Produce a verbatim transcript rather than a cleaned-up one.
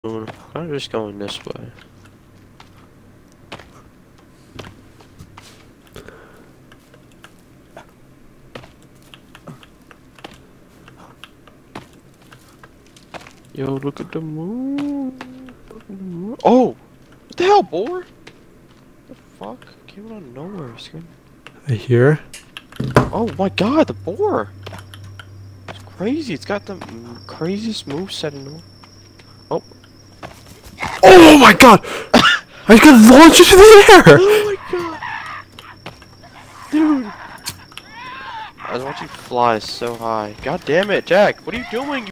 I'm just going this way. Yo, look at the moon. Look at the moon. Oh! What the hell, boar? What the fuck? Came out of nowhere. Scared. I hear. Oh my god, the boar! It's crazy. It's got the craziest moveset in the world. Oh. Oh my god! I got launched into the air! Oh my god! Dude! I was watching you fly so high. God damn it, Jack! What are you doing?